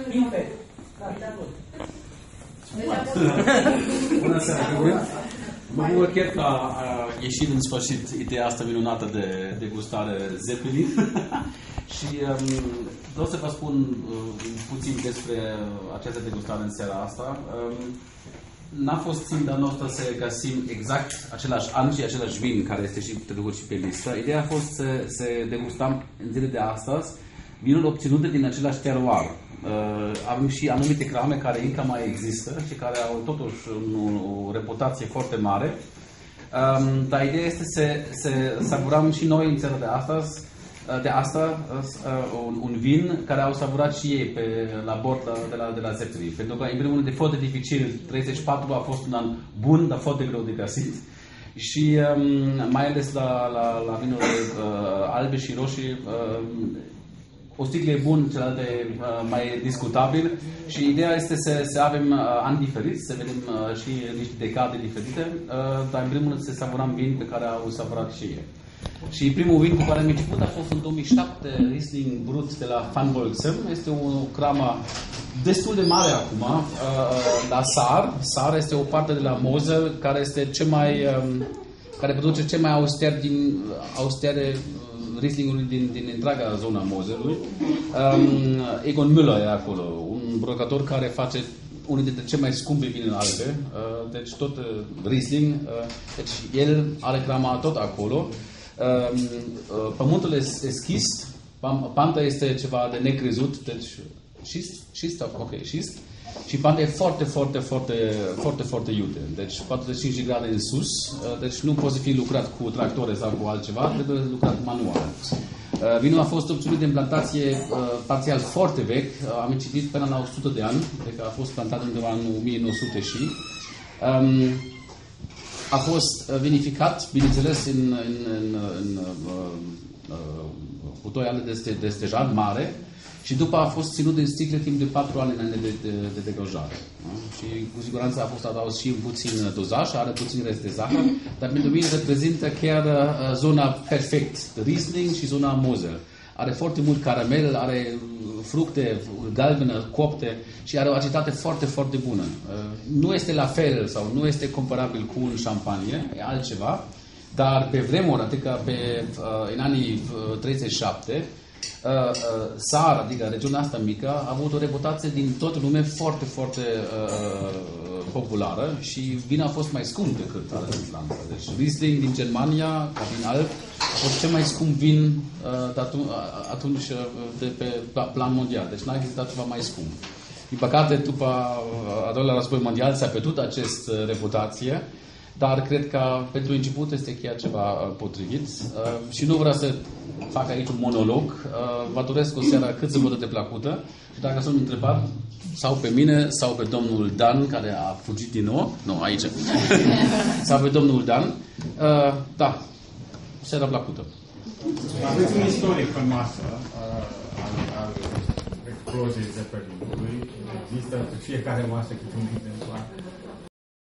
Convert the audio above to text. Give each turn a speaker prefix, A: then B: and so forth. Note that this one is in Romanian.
A: Perfect.
B: Bună seara, mă bucur chiar că a ieșit în sfârșit ideea asta minunată de degustare Zeppelin. Și vreau să vă spun puțin despre această degustare în seara asta. N-a fost ținta noastră să găsim exact același an și același vin care este și trecut și pe listă. Ideea a fost să degustăm în zilele de astăzi vinuri obținute din același terroir. Avem și anumite crame care încă mai există și care au totuși o reputație foarte mare. Dar ideea este să savurăm și noi în seara de asta un vin care au savurat și ei la bord de la Zeppelin. Pentru că în primul rând e foarte dificil, 34 a fost un an bun, dar foarte greu de găsit. Și mai ales la vinurile albe și roșii, o sticlă e bun, celelalte mai discutabil și ideea este să avem ani diferiți, să vedem și niște decade diferite, dar în primul rând să savurăm vin pe care au savurat și ei. Și primul vin cu care am început a fost în 2007, Riesling Brut de la Van Bolsem. Este o cramă destul de mare acum, la Saar. Saar este o parte de la Mosel care este care produce cel mai austere Riesling-uri din întreaga zona Moselului. Egon Müller e acolo, un producător care face unul dintre cele mai scumpe vine albe, deci tot Riesling, deci el are crama tot acolo. Pământul este schist, panta este ceva de necrezut, deci șist, și panta e foarte iute, deci 45 de grade în sus, deci nu poate fi lucrat cu tractore sau cu altceva, trebuie lucrat manual. Vinul a fost obținut din plantație parțial foarte vechi, am citit până la 100 de ani, deci a fost plantat undeva în 1900 și a fost vinificat, bineînțeles, în butoiale de stejar mare și după a fost ținut în sticle timp de 4 ani înainte de degajare. Și cu siguranță a fost adaus și puțin dozaj, are puțin rest de zahăr, dar pentru mine reprezintă chiar zona perfect, Riesling și zona Mosel. Are foarte mult caramel, are fructe galbene, copte și are o aciditate foarte bună. Nu este la fel sau nu este comparabil cu un șampanie, e altceva, dar pe vremuri, adică în anii 37, Saar, adică regiunea asta mică, a avut o reputație din toată lumea foarte populară și vinul a fost mai scump decât ale din Franța. Deci Riesling din Germania, ca vin alb, a fost cel mai scump vin atunci de pe plan mondial. Deci n-a existat ceva mai scump. Din păcate, după al doilea război mondial s-a pierdut această reputație, dar cred că pentru început este chiar ceva potrivit. Și nu vreau să fac aici un monolog. Vă doresc o seară cât se poate de plăcută. Și dacă sunt întrebat, sau pe mine, sau pe domnul Dan, care a fugit din nou, nu, aici, sau pe domnul Dan, da, seara plăcută.
C: Aveți un istoric pe masă al exploziei Zeppelinului. Există pe fiecare masă câte un exemplar.